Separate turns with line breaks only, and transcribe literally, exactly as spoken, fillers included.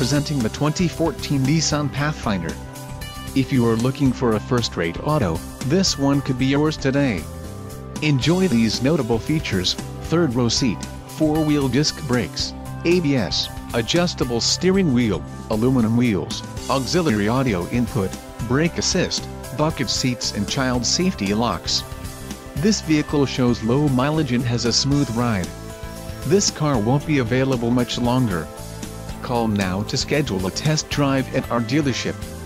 presenting the twenty fourteen Nissan Pathfinder. If you are looking for a first-rate auto, this one could be yours today. Enjoy these notable features: third row seat, four-wheel disc brakes, A B S, adjustable steering wheel, aluminum wheels, auxiliary audio input, brake assist, bucket seats and child safety locks. This vehicle shows low mileage and has a smooth ride. This car won't be available much longer. Call now to schedule a test drive at our dealership.